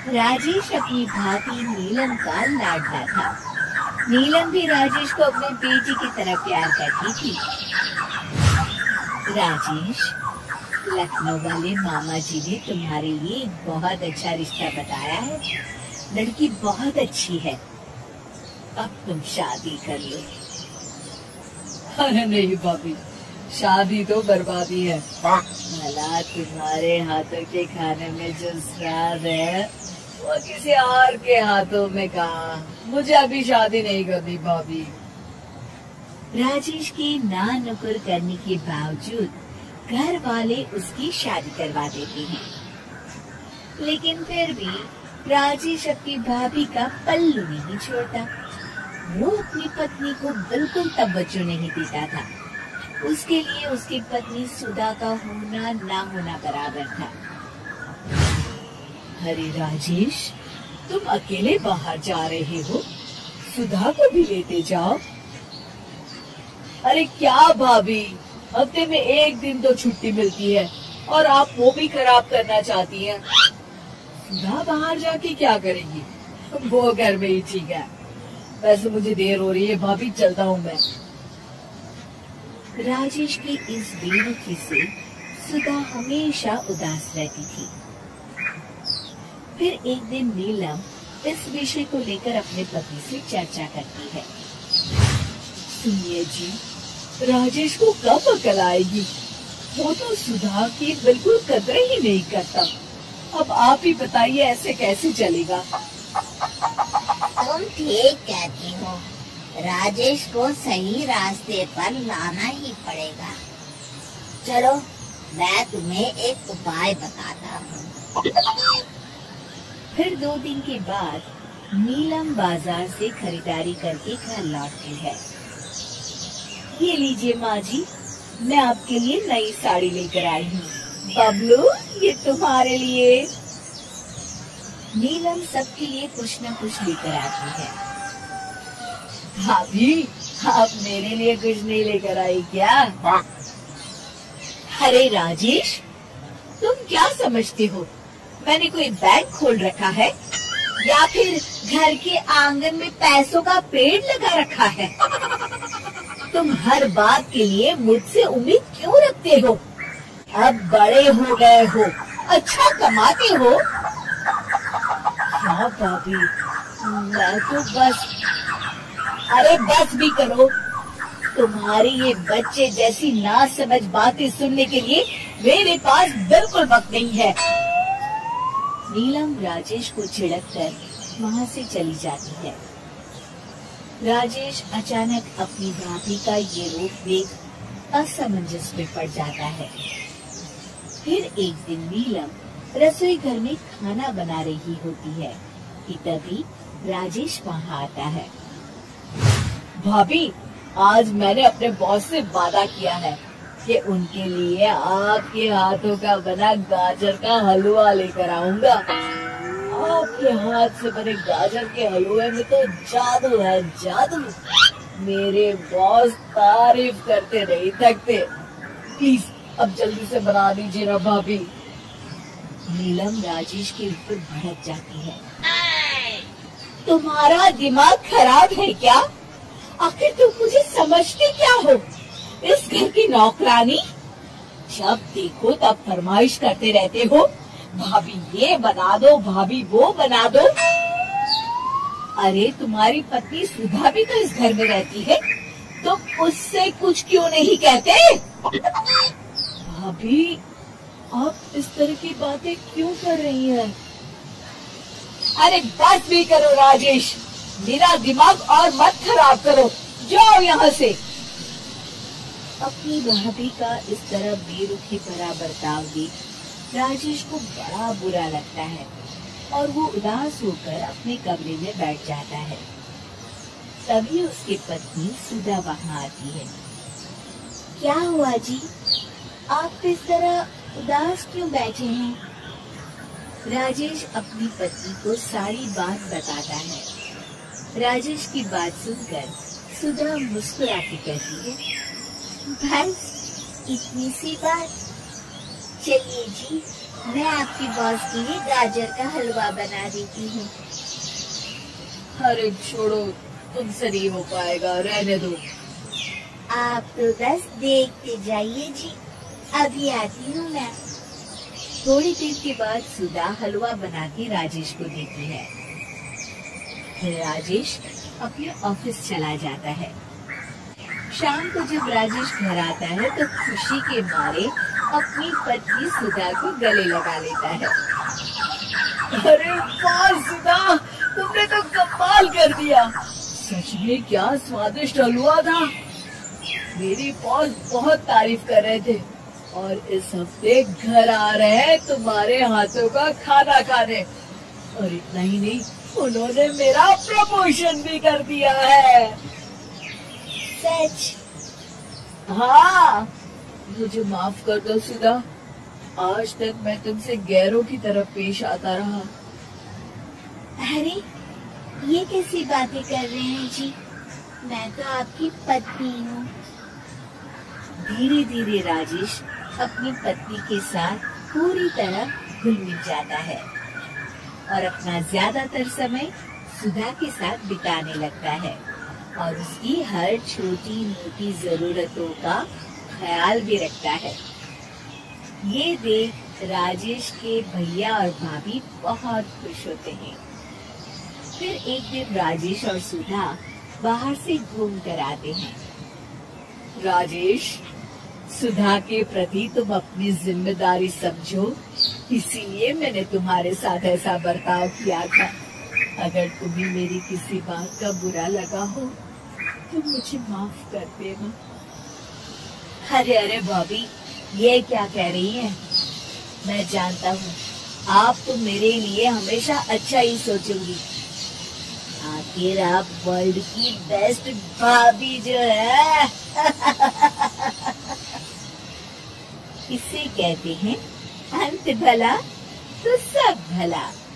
राजेश अपनी भाभी नीलम का लाडला था। नीलम भी राजेश को अपने बेटी की तरह प्यार करती थी। राजेश, लखनऊ वाले मामा जी ने तुम्हारे लिए एक बहुत अच्छा रिश्ता बताया है। लड़की बहुत अच्छी है, अब तुम शादी कर लो। अरे नहीं भाभी, शादी तो बर्बादी है। भला तुम्हारे हाथों के खाने में जो स्वाद है वो किसी और के हाथों में कहा। मुझे अभी शादी नहीं करनी भाभी। राजेश की ना नुकुर करने के बावजूद घर वाले उसकी शादी करवा देते हैं, लेकिन फिर भी राजेश अपनी भाभी का पल्लू नहीं छोड़ता। वो अपनी पत्नी को बिल्कुल तवज्जो नहीं देता था। उसके लिए उसकी पत्नी सुधा का होना ना होना बराबर था। अरे राजेश, तुम अकेले बाहर जा रहे हो, सुधा को भी लेते जाओ। अरे क्या भाभी, हफ्ते में एक दिन तो छुट्टी मिलती है और आप वो भी खराब करना चाहती हैं। सुधा बाहर जाके क्या करेंगी, वो घर में ही ठीक है। वैसे मुझे देर हो रही है भाभी, चलता हूँ मैं। राजेश की इस बेरुखी से सुधा हमेशा उदास रहती थी। फिर एक दिन नीलम इस विषय को लेकर अपने पति से चर्चा करती है। सुनिए जी, राजेश को कब अकल आएगी? वो तो सुधा की बिल्कुल कदर ही नहीं करता। अब आप ही बताइए, ऐसे कैसे चलेगा? तुम ठीक कहती हो, राजेश को सही रास्ते पर लाना ही पड़ेगा। चलो मैं तुम्हें एक उपाय बताता हूँ। फिर 2 दिन के बाद नीलम बाजार से खरीदारी करके घर लौटती है। ये लीजिए माँ जी, मैं आपके लिए नई साड़ी लेकर आई हूँ। बबलू, ये तुम्हारे लिए। नीलम सबके लिए कुछ न कुछ लेकर आती है। भाभी, आप मेरे लिए कुछ नहीं लेकर आई क्या? अरे राजेश, तुम क्या समझते हो? मैंने कोई बैंक खोल रखा है या फिर घर के आंगन में पैसों का पेड़ लगा रखा है? तुम हर बात के लिए मुझसे उम्मीद क्यों रखते हो? अब बड़े हो गए हो, अच्छा कमाते हो। हाँ भाभी, मैं तो बस। अरे बस भी करो। तुम्हारी ये बच्चे जैसी ना समझ बातें सुनने के लिए मेरे पास बिल्कुल वक्त नहीं है। नीलम राजेश को छिड़ककर वहाँ से चली जाती है। राजेश अचानक अपनी भाभी का ये रूप देख असमंजस में पड़ जाता है। फिर एक दिन नीलम रसोई घर में खाना बना रही होती है कि तभी राजेश वहाँ आता है। भाभी, आज मैंने अपने बॉस से वादा किया है कि उनके लिए आपके हाथों का बना गाजर का हलवा लेकर आऊंगा। आपके हाथ से बने गाजर के हलवे में तो जादू है, जादू। मेरे बॉस तारीफ करते नहीं थकते। प्लीज अब जल्दी से बना दीजिए ना भाभी। नीलम राजेश के ऊपर भड़क जाती है। तुम्हारा दिमाग खराब है क्या? आखिर तुम मुझे समझते क्या हो? इस घर की नौकरानी? जब देखो तब फरमाइश करते रहते हो, भाभी ये बना दो, भाभी वो बना दो। अरे तुम्हारी पत्नी सुधा भी तो इस घर में रहती है, तो उससे कुछ क्यों नहीं कहते? भाभी, आप इस तरह की बातें क्यों कर रही हैं? अरे बस भी करो राजेश, मेरा दिमाग और मत खराब करो। जाओ यहाँ से। अपनी भाभी का इस तरह बेरुखी भरा बर्ताव देख राजेश को बड़ा बुरा लगता है और वो उदास होकर अपने कमरे में बैठ जाता है। तभी उसकी पत्नी सुधा वहाँ आती है। क्या हुआ जी, आप इस तरह उदास क्यों बैठे हैं? राजेश अपनी पत्नी को सारी बात बताता है। राजेश की बात सुनकर सुधा मुस्कुरा के कहती है, बस इतनी सी बात, चलिए जी, मैं आपकी बॉस के लिए गाजर का हलवा बना देती हूँ। अरे छोड़ो, तुमसे नहीं हो पाएगा, रहने दो। आप तो बस देखते जाइए जी, अभी आती हूँ मैं। थोड़ी देर के बाद सुधा हलवा बना के राजेश को देती है। फिर राजेश अपने ऑफिस चला जाता है। शाम को जब राजेश घर आता है तो खुशी के मारे अपनी पत्नी सुधा को गले लगा लेता है। अरे वाह सुधा, तुमने तो कमाल कर दिया। सच में क्या स्वादिष्ट हलवा था। मेरी बॉस बहुत तारीफ कर रहे थे और इस हफ्ते घर आ रहे हैं तुम्हारे हाथों का खाना खाने। और इतना ही नहीं, उन्होंने मेरा प्रमोशन भी कर दिया है। सच? हाँ, मुझे माफ कर दो सुधा, आज तक मैं तुमसे गैरों की तरफ पेश आता रहा। अरे ये कैसी बातें कर रहे हैं जी, मैं तो आपकी पत्नी हूँ। धीरे धीरे राजेश अपनी पत्नी के साथ पूरी तरह घुल मिल जाता है और अपना ज्यादातर समय सुधा के साथ बिताने लगता है और उसकी हर छोटी मोटी जरूरतों का ख्याल भी रखता है। ये देख राजेश के भैया और भाभी बहुत खुश होते हैं। फिर एक दिन राजेश और सुधा बाहर से घूम कर आते हैं। राजेश, सुधा के प्रति तुम अपनी जिम्मेदारी समझो, इसीलिए मैंने तुम्हारे साथ ऐसा बर्ताव किया था। अगर तुम्हें मेरी किसी बात का बुरा लगा हो तो मुझे माफ कर देना। अरे अरे भाभी, ये क्या कह रही हैं? मैं जानता हूँ आप तो मेरे लिए हमेशा अच्छा ही सोचोगी। आखिर आप वर्ल्ड की बेस्ट भाभी जो है। इसे कहते हैं अंत भला तो सब भला।